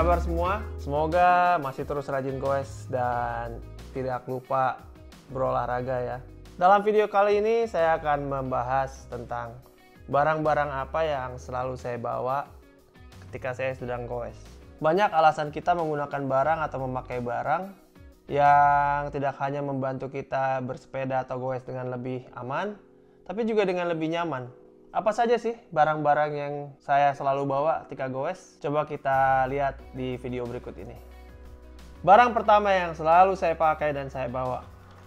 kabar semua? Semoga masih terus rajin goes dan tidak lupa berolahraga ya. Dalam video kali ini saya akan membahas tentang barang-barang apa yang selalu saya bawa ketika saya sedang goes. Banyak alasan kita menggunakan barang atau memakai barang yang tidak hanya membantu kita bersepeda atau goes dengan lebih aman, tapi juga dengan lebih nyaman. Apa saja sih barang-barang yang saya selalu bawa ketika goes? Coba kita lihat di video berikut ini. Barang pertama yang selalu saya pakai dan saya bawa.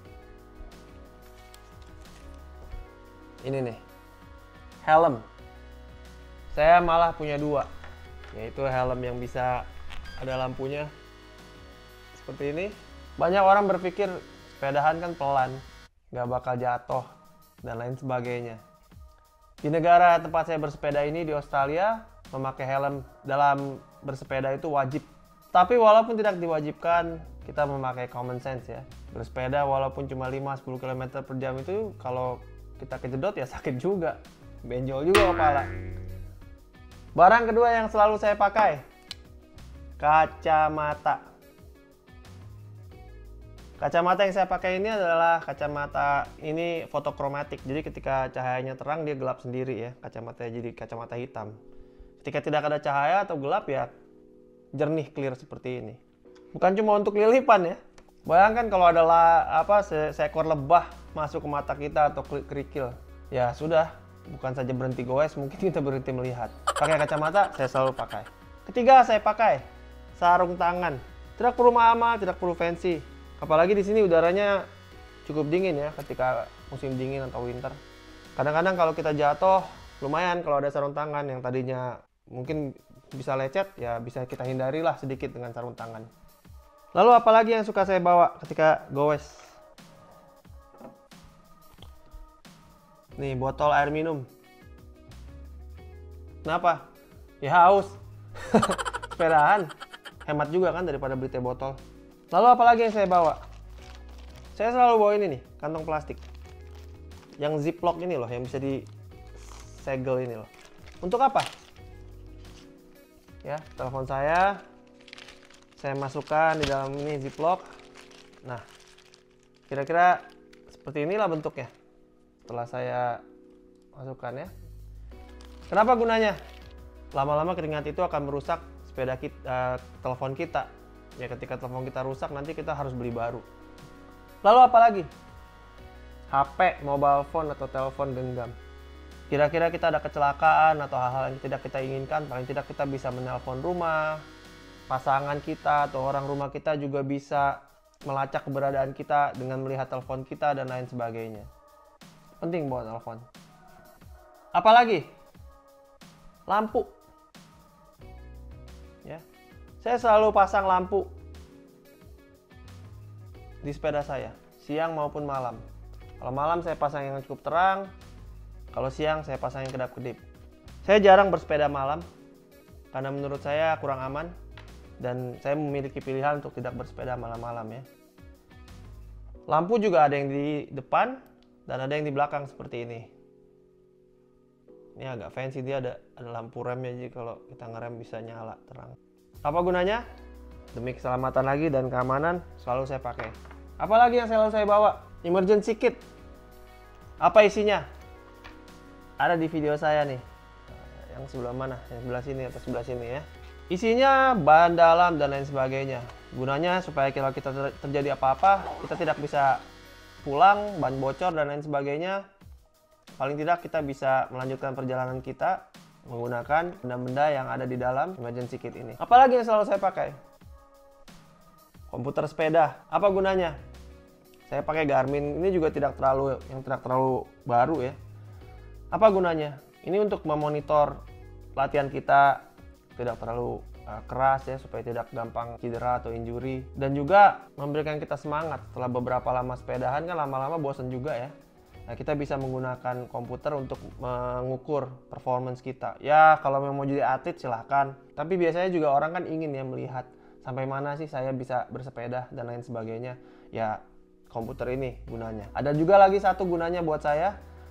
Ini nih, helm. Saya malah punya dua, yaitu helm yang bisa ada lampunya seperti ini. Banyak orang berpikir sepedahan kan pelan, nggak bakal jatuh dan lain sebagainya. Di negara tempat saya bersepeda ini di Australia, memakai helm dalam bersepeda itu wajib. Tapi walaupun tidak diwajibkan, kita memakai common sense ya. Bersepeda walaupun cuma 5-10 km per jam itu, kalau kita kejedot ya sakit juga. Benjol juga kepala. Barang kedua yang selalu saya pakai, kacamata. Kacamata yang saya pakai ini adalah kacamata ini fotokromatik. Jadi ketika cahayanya terang dia gelap sendiri ya. Kacamatanya jadi kacamata hitam. Ketika tidak ada cahaya atau gelap ya jernih clear seperti ini. Bukan cuma untuk lilipan ya. Bayangkan kalau ada seekor lebah masuk ke mata kita atau kerikil. Ya sudah, bukan saja berhenti goes, mungkin kita berhenti melihat. Pakai kacamata saya selalu pakai. Ketiga saya pakai sarung tangan. Tidak perlu mahal, tidak perlu fancy. Apalagi di sini udaranya cukup dingin ya ketika musim dingin atau winter. Kadang-kadang kalau kita jatuh, lumayan kalau ada sarung tangan yang tadinya mungkin bisa lecet, ya bisa kita hindari lah sedikit dengan sarung tangan. Lalu apalagi yang suka saya bawa ketika goes? Nih, botol air minum. Kenapa? Ya haus. Sepedahan. Hemat juga kan daripada beli teh botol. Lalu apalagi yang saya bawa? Saya selalu bawa ini nih, kantong plastik. Yang ziplock ini loh, yang bisa disegel ini loh. Untuk apa? Ya, telepon saya masukkan di dalam ini ziplock. Nah, kira-kira seperti inilah bentuknya. Setelah saya masukkan ya. Kenapa gunanya? Lama-lama keringat itu akan merusak sepeda kita, telepon kita. Ya ketika telepon kita rusak nanti kita harus beli baru. Lalu apa lagi? HP, mobile phone atau telepon genggam. Kira-kira kita ada kecelakaan atau hal-hal yang tidak kita inginkan, paling tidak kita bisa menelpon rumah, pasangan kita atau orang rumah kita juga bisa melacak keberadaan kita dengan melihat telepon kita dan lain sebagainya. Penting bawa telepon. Apalagi? Lampu. Ya. Saya selalu pasang lampu di sepeda saya, siang maupun malam. Kalau malam saya pasang yang cukup terang, kalau siang saya pasang yang kedap-kedip. Saya jarang bersepeda malam, karena menurut saya kurang aman, dan saya memiliki pilihan untuk tidak bersepeda malam-malam ya. Lampu juga ada yang di depan, dan ada yang di belakang seperti ini. Ini agak fancy, dia ada lampu remnya, jadi kalau kita ngerem bisa nyala terang. Apa gunanya? Demi keselamatan lagi dan keamanan selalu saya pakai. Apalagi yang selalu saya bawa? Emergency kit. Apa isinya? Ada di video saya nih. Yang sebelah mana? Yang sebelah sini atau sebelah sini ya. Isinya bahan dalam dan lain sebagainya. Gunanya supaya kalau kita terjadi apa-apa, kita tidak bisa pulang, ban bocor dan lain sebagainya. Paling tidak kita bisa melanjutkan perjalanan kita menggunakan benda-benda yang ada di dalam emergency kit ini. Apalagi yang selalu saya pakai? Komputer sepeda. Apa gunanya? Saya pakai Garmin. Ini juga tidak terlalu baru ya. Apa gunanya? Ini untuk memonitor latihan kita tidak terlalu keras ya, supaya tidak gampang cedera atau injury, dan juga memberikan kita semangat. Setelah beberapa lama sepedahan kan lama-lama bosan juga ya. Nah, kita bisa menggunakan komputer untuk mengukur performance kita. Ya, kalau mau jadi atlet silahkan. Tapi biasanya juga orang kan ingin ya melihat sampai mana sih saya bisa bersepeda dan lain sebagainya. Ya, komputer ini gunanya. Ada juga lagi satu gunanya buat saya.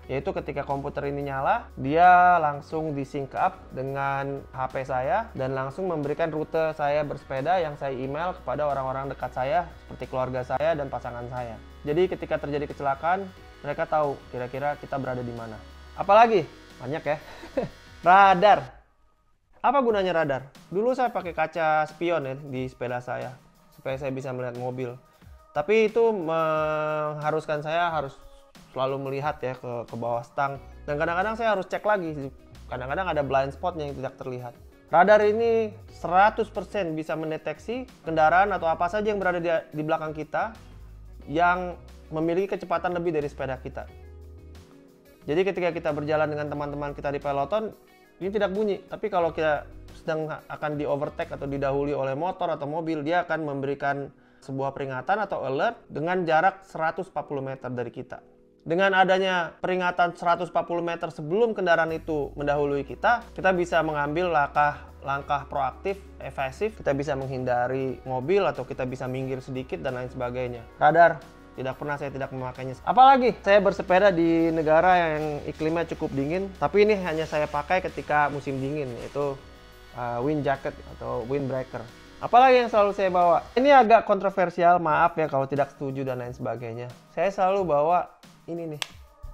Yaitu ketika komputer ini nyala, dia langsung di-sync up dengan HP saya dan langsung memberikan rute saya bersepeda yang saya email kepada orang-orang dekat saya seperti keluarga saya dan pasangan saya. Jadi ketika terjadi kecelakaan, mereka tahu kira-kira kita berada di mana. Apalagi? Banyak ya. Radar. Apa gunanya radar? Dulu saya pakai kaca spion ya di sepeda saya supaya saya bisa melihat mobil. Tapi itu mengharuskan saya harus selalu melihat ya ke bawah stang. Dan kadang-kadang saya harus cek lagi. Kadang-kadang ada blind spot yang tidak terlihat. Radar ini 100% bisa mendeteksi kendaraan atau apa saja yang berada di belakang kita yang memiliki kecepatan lebih dari sepeda kita. Jadi ketika kita berjalan dengan teman-teman kita di peloton, ini tidak bunyi. Tapi kalau kita sedang akan di overtake atau didahului oleh motor atau mobil, dia akan memberikan sebuah peringatan atau alert dengan jarak 140 meter dari kita. Dengan adanya peringatan 140 meter sebelum kendaraan itu mendahului kita bisa mengambil langkah proaktif, evasif, kita bisa menghindari mobil atau kita bisa minggir sedikit dan lain sebagainya. Radar, saya tidak memakainya. Apalagi saya bersepeda di negara yang iklimnya cukup dingin, tapi ini hanya saya pakai ketika musim dingin, yaitu wind jacket atau windbreaker. Apalagi yang selalu saya bawa? Ini agak kontroversial, maaf ya kalau tidak setuju dan lain sebagainya. Saya selalu bawa ini nih,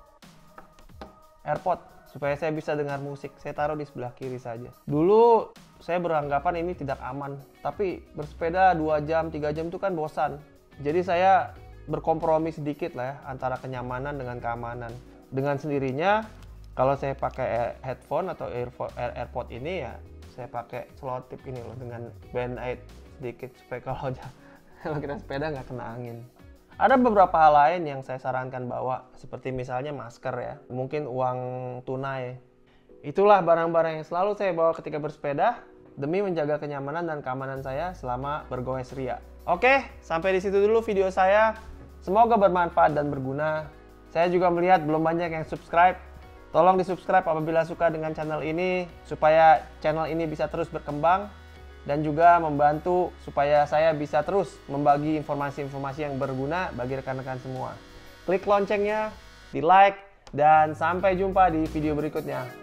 AirPod, supaya saya bisa dengar musik. Saya taruh di sebelah kiri saja. Dulu saya beranggapan ini tidak aman, tapi bersepeda 2 jam, 3 jam itu kan bosan. Jadi saya berkompromi sedikit lah ya, antara kenyamanan dengan keamanan. Dengan sendirinya, kalau saya pakai headphone atau AirPod ini ya, saya pakai selotip ini loh dengan band aid sedikit supaya kalau kita sepeda nggak kena angin. Ada beberapa hal lain yang saya sarankan bawa, seperti misalnya masker ya, mungkin uang tunai. Itulah barang-barang yang selalu saya bawa ketika bersepeda demi menjaga kenyamanan dan keamanan saya selama bergoes ria. Oke, sampai di situ dulu video saya. Semoga bermanfaat dan berguna. Saya juga melihat belum banyak yang subscribe. Tolong di-subscribe apabila suka dengan channel ini, supaya channel ini bisa terus berkembang dan juga membantu supaya saya bisa terus membagi informasi-informasi yang berguna bagi rekan-rekan semua. Klik loncengnya, di-like, dan sampai jumpa di video berikutnya.